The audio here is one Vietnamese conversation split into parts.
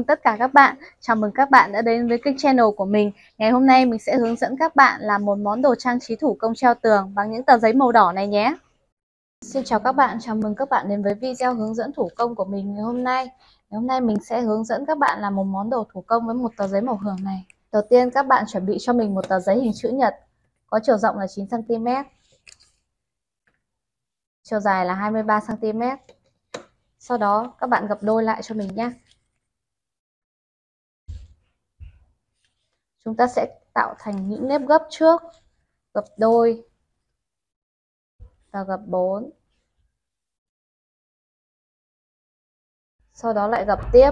mừng tất cả các bạn. Chào mừng các bạn đã đến với kênh channel của mình. Ngày hôm nay mình sẽ hướng dẫn các bạn làm một món đồ trang trí thủ công treo tường bằng những tờ giấy màu đỏ này nhé. Xin chào các bạn, chào mừng các bạn đến với video hướng dẫn thủ công của mình ngày hôm nay. Ngày hôm nay mình sẽ hướng dẫn các bạn làm một món đồ thủ công với một tờ giấy màu hường này. Đầu tiên các bạn chuẩn bị cho mình một tờ giấy hình chữ nhật, có chiều rộng là 9 cm, chiều dài là 23 cm. Sau đó các bạn gập đôi lại cho mình nhé. Chúng ta sẽ tạo thành những nếp gấp trước, gập đôi và gập 4. Sau đó lại gập tiếp.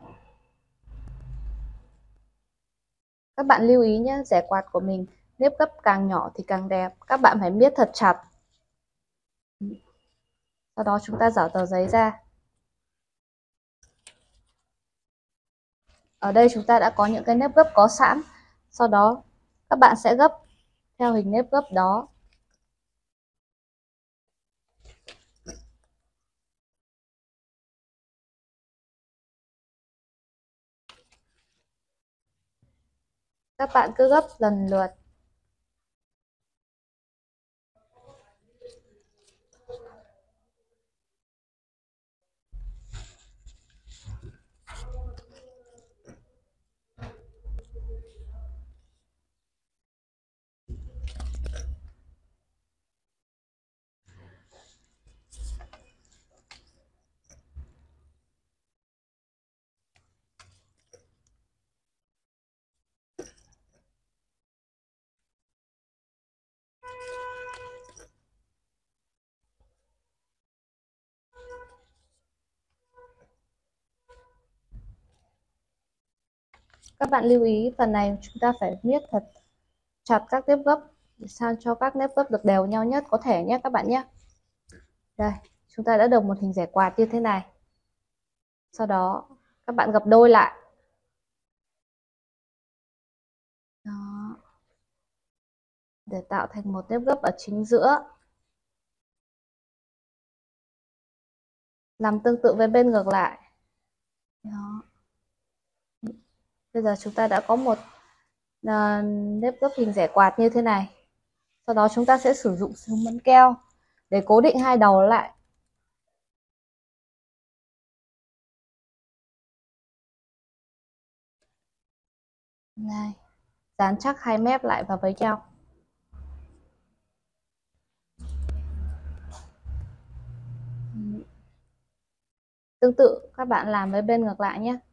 Các bạn lưu ý nhé, rẻ quạt của mình nếp gấp càng nhỏ thì càng đẹp. Các bạn phải miết thật chặt. Sau đó chúng ta giở tờ giấy ra. Ở đây chúng ta đã có những cái nếp gấp có sẵn. Sau đó các bạn sẽ gấp theo hình nếp gấp đó. Các bạn cứ gấp lần lượt. Các bạn lưu ý phần này chúng ta phải miết thật chặt các nếp gấp để sao cho các nếp gấp được đều nhau nhất có thể nhé các bạn nhé. Đây, chúng ta đã được một hình rẻ quạt như thế này. Sau đó các bạn gập đôi lại. Đó. Để tạo thành một nếp gấp ở chính giữa. Làm tương tự với bên ngược lại. Đó. Bây giờ chúng ta đã có một nếp gấp hình rẻ quạt như thế này. Sau đó chúng ta sẽ sử dụng súng bắn keo để cố định hai đầu lại. Này, dán chắc hai mép lại vào với nhau. Tương tự các bạn làm với bên ngược lại nhé.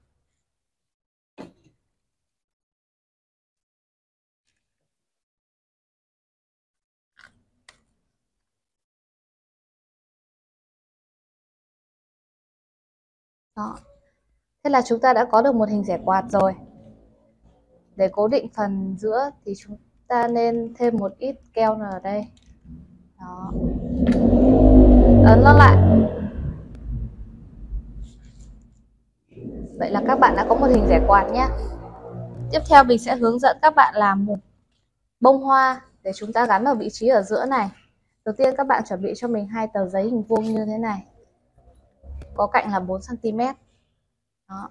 Đó. Thế là chúng ta đã có được một hình rẻ quạt rồi. Để cố định phần giữa thì chúng ta nên thêm một ít keo ở đây. Đó. Ấn nó lại. Vậy là các bạn đã có một hình rẻ quạt nhé. Tiếp theo mình sẽ hướng dẫn các bạn làm một bông hoa để chúng ta gắn ở vị trí ở giữa này. Đầu tiên các bạn chuẩn bị cho mình hai tờ giấy hình vuông như thế này, có cạnh là 4 cm. Đó.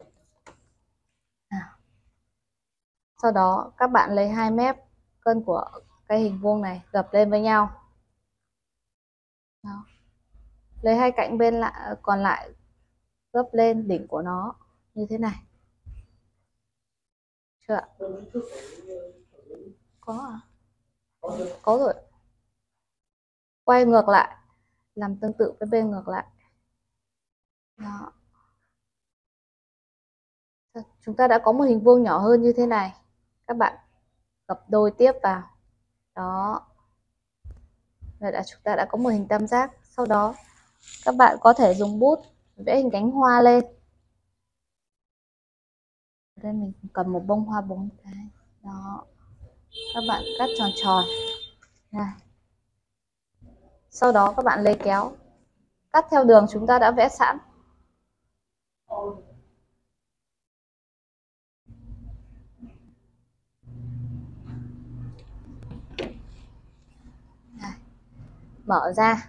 Sau đó các bạn lấy hai mép cân của cái hình vuông này gập lên với nhau. Đó. Lấy hai cạnh bên lại còn lại gấp lên đỉnh của nó như thế này. Chưa ạ? Có à? Có rồi. Quay ngược lại, làm tương tự với bên ngược lại. Đó. Chúng ta đã có một hình vuông nhỏ hơn như thế này. Các bạn gập đôi tiếp vào. Đó. Vậy là chúng ta đã có một hình tam giác. Sau đó các bạn có thể dùng bút vẽ hình cánh hoa lên. Đây mình cầm một bông hoa 4 cái. Đó. Các bạn cắt tròn tròn. Này. Sau đó các bạn lấy kéo cắt theo đường chúng ta đã vẽ sẵn. Này. Mở ra.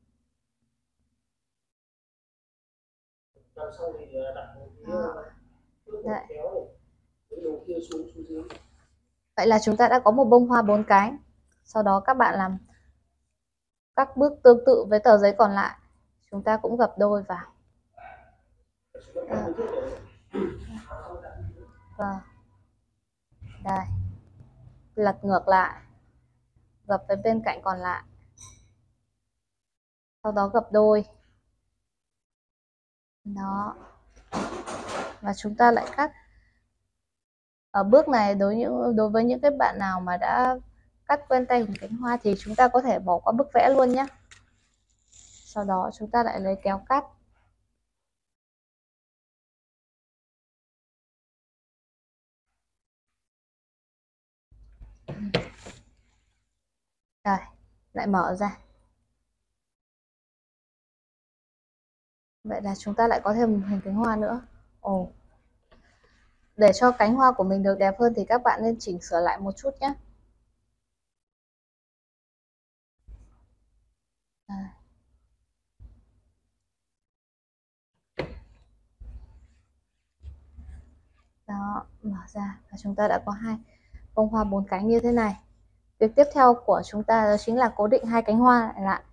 Đó. Đấy. Vậy là chúng ta đã có một bông hoa 4 cánh. Sau đó các bạn làm các bước tương tự với tờ giấy còn lại. Chúng ta cũng gập đôi vào. Vâng. Đây. Lật ngược lại. Gập với bên cạnh còn lại. Sau đó gập đôi. Đó. Và chúng ta lại cắt. Ở bước này đối với những cái bạn nào mà đã cắt quen tay hình cánh hoa thì chúng ta có thể bỏ qua bước vẽ luôn nhé. Sau đó chúng ta lại lấy kéo cắt. Rồi, lại mở ra. Vậy là chúng ta lại có thêm một hình cánh hoa nữa. Ồ. Để cho cánh hoa của mình được đẹp hơn thì các bạn nên chỉnh sửa lại một chút nhé. Đó, mở ra và chúng ta đã có hai bông hoa 4 cánh như thế này. Việc tiếp theo của chúng ta đó chính là cố định hai cánh hoa lại.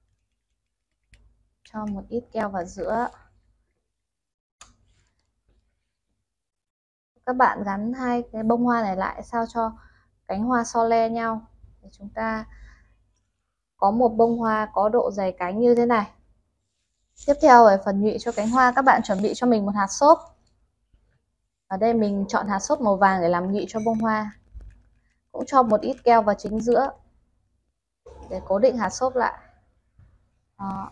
Cho một ít keo vào giữa. Các bạn gắn hai cái bông hoa này lại sao cho cánh hoa so le nhau. Để chúng ta có một bông hoa có độ dày cánh như thế này. Tiếp theo ở phần nhụy cho cánh hoa, các bạn chuẩn bị cho mình một hạt xốp. Ở đây mình chọn hạt xốp màu vàng để làm nhụy cho bông hoa. Cũng cho một ít keo vào chính giữa để cố định hạt xốp lại. Đó.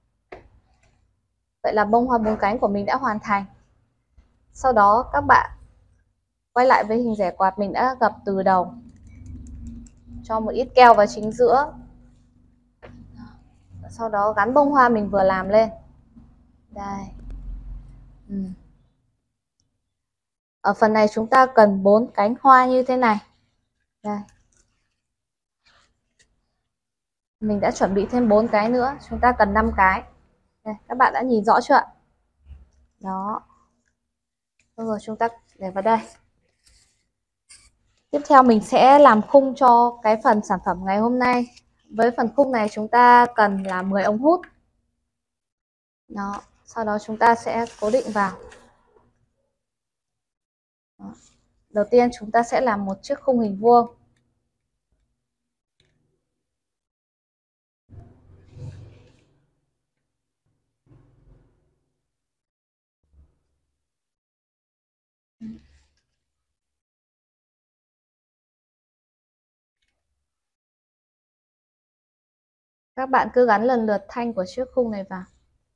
Vậy là bông hoa 4 cánh của mình đã hoàn thành. Sau đó các bạn quay lại với hình rẻ quạt mình đã gập từ đầu. Cho một ít keo vào chính giữa. Sau đó gắn bông hoa mình vừa làm lên. Đây. Ở phần này chúng ta cần 4 cánh hoa như thế này. Đây. Mình đã chuẩn bị thêm 4 cái nữa, chúng ta cần 5 cái. Đây, các bạn đã nhìn rõ chưa ạ? Đó. Rồi chúng ta để vào đây. Tiếp theo mình sẽ làm khung cho cái phần sản phẩm ngày hôm nay. Với phần khung này chúng ta cần là 10 ống hút. Đó, sau đó chúng ta sẽ cố định vào. Đó. Đầu tiên chúng ta sẽ làm một chiếc khung hình vuông. Các bạn cứ gắn lần lượt thanh của chiếc khung này vào.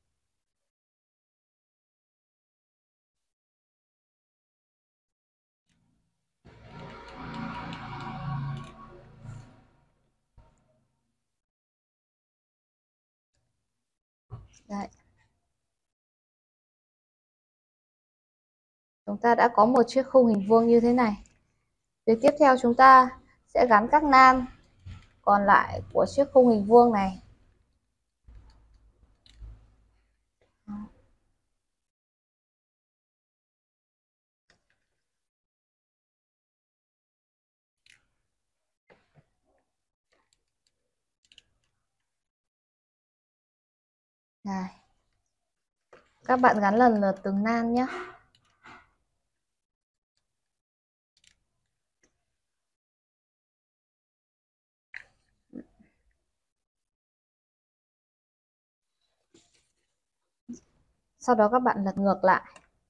Đấy. Chúng ta đã có một chiếc khung hình vuông như thế này. Việc tiếp theo chúng ta sẽ gắn các nan còn lại của chiếc khung hình vuông này. Này. Các bạn gắn lần lượt từng nan nhé. Sau đó các bạn lật ngược lại.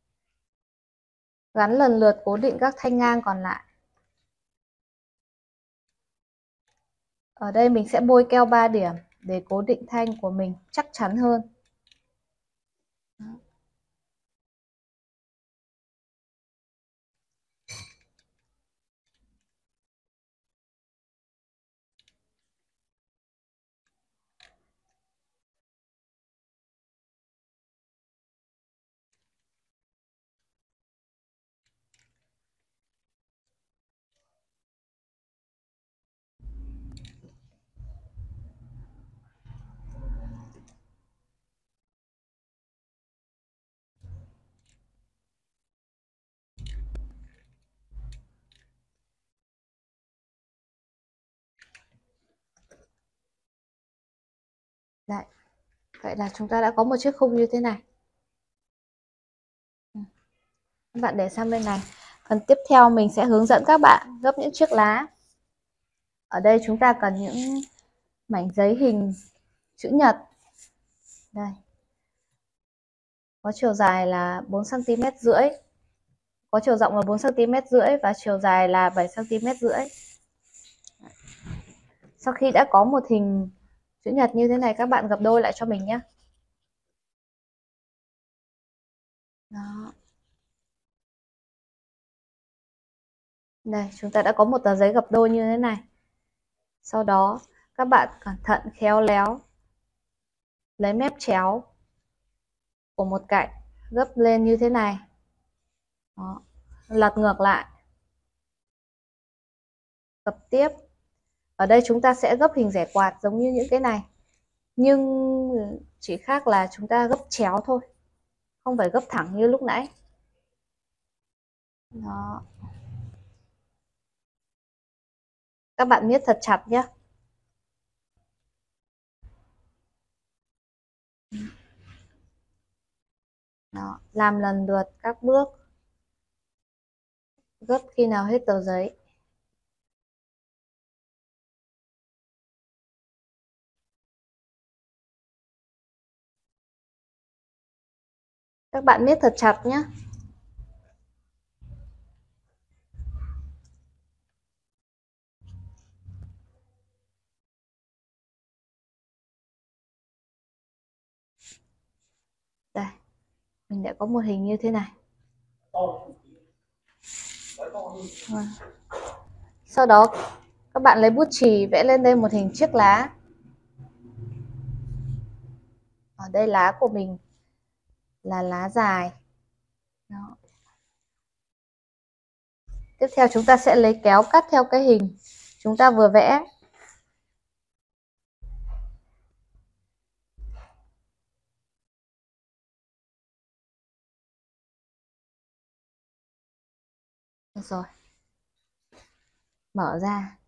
Gắn lần lượt cố định các thanh ngang còn lại. Ở đây mình sẽ bôi keo 3 điểm để cố định thanh của mình chắc chắn hơn. Đấy. Vậy là chúng ta đã có một chiếc khung như thế này. Các bạn để sang bên này. Phần tiếp theo mình sẽ hướng dẫn các bạn gấp những chiếc lá. Ở đây chúng ta cần những mảnh giấy hình chữ nhật. Đây. Có chiều dài là 4,5 cm, có chiều rộng là 4,5 cm và chiều dài là 7,5 cm. Sau khi đã có một hình chữ nhật như thế này, các bạn gập đôi lại cho mình nhé. Đó. Đây, chúng ta đã có một tờ giấy gập đôi như thế này. Sau đó, các bạn cẩn thận khéo léo lấy mép chéo của một cạnh gấp lên như thế này. Đó. Lật ngược lại. Gập tiếp. Ở đây chúng ta sẽ gấp hình rẻ quạt giống như những cái này. Nhưng chỉ khác là chúng ta gấp chéo thôi, không phải gấp thẳng như lúc nãy. Đó. Các bạn miết thật chặt nhé. Đó. Làm lần lượt các bước, gấp khi nào hết tờ giấy. Các bạn miết thật chặt nhé. Đây, mình đã có một hình như thế này. Sau đó các bạn lấy bút chì vẽ lên đây một hình chiếc lá. Ở đây lá của mình là lá dài. Đó. Tiếp theo chúng ta sẽ lấy kéo cắt theo cái hình chúng ta vừa vẽ. Được rồi. Mở ra.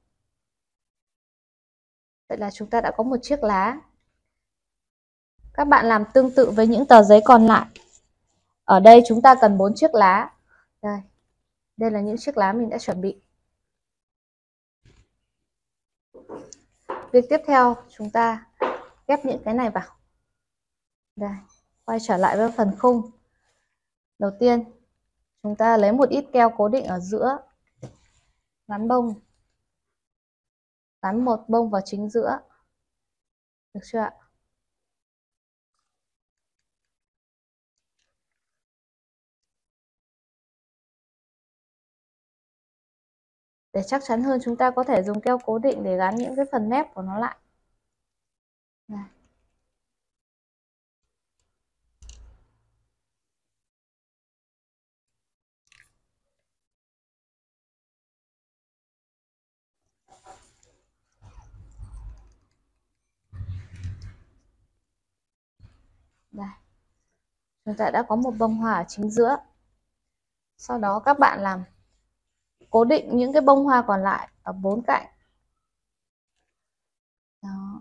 Vậy là chúng ta đã có một chiếc lá. Các bạn làm tương tự với những tờ giấy còn lại. Ở đây chúng ta cần 4 chiếc lá. Đây. Đây là những chiếc lá mình đã chuẩn bị. Việc tiếp theo chúng ta ghép những cái này vào. Đây, quay trở lại với phần khung. Đầu tiên, chúng ta lấy một ít keo cố định ở giữa, gắn bông, gắn một bông vào chính giữa. Được chưa ạ? Để chắc chắn hơn, chúng ta có thể dùng keo cố định để gắn những cái phần mép của nó lại. Đây. Đây. Chúng ta đã có một bông hoa ở chính giữa. Sau đó các bạn làm cố định những cái bông hoa còn lại ở 4 cạnh. Đó.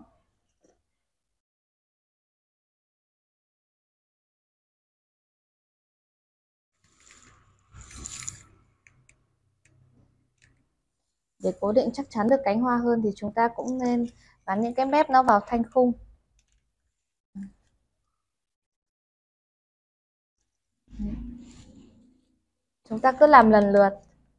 Để cố định chắc chắn được cánh hoa hơn thì chúng ta cũng nên gắn những cái mép nó vào thanh khung. Chúng ta cứ làm lần lượt.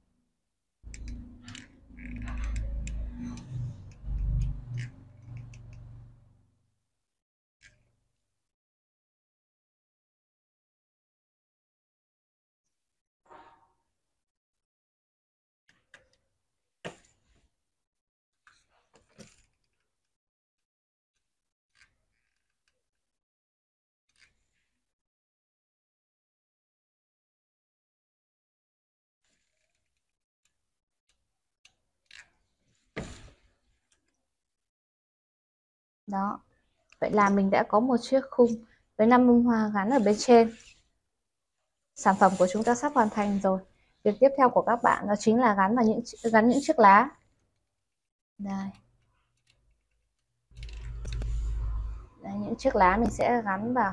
Đó. Vậy là mình đã có một chiếc khung với 5 bông hoa gắn ở bên trên. Sản phẩm của chúng ta sắp hoàn thành rồi. Việc tiếp theo của các bạn đó chính là gắn những chiếc lá. Đây. Đấy, những chiếc lá mình sẽ gắn vào.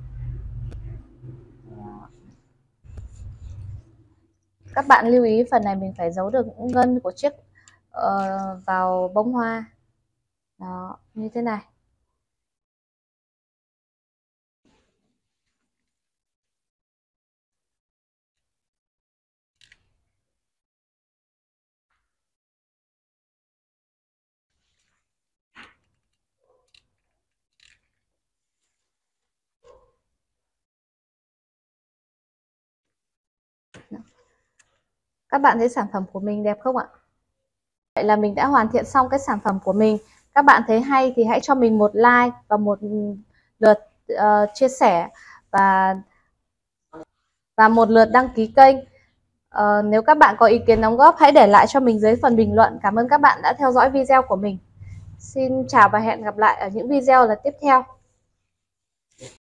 Các bạn lưu ý phần này mình phải giấu được những ngân của chiếc vào bông hoa. Đó, như thế này. Các bạn thấy sản phẩm của mình đẹp không ạ? Vậy là mình đã hoàn thiện xong cái sản phẩm của mình. Các bạn thấy hay thì hãy cho mình một like và một lượt chia sẻ và một lượt đăng ký kênh. Nếu các bạn có ý kiến đóng góp hãy để lại cho mình dưới phần bình luận. Cảm ơn các bạn đã theo dõi video của mình. Xin chào và hẹn gặp lại ở những video lần tiếp theo.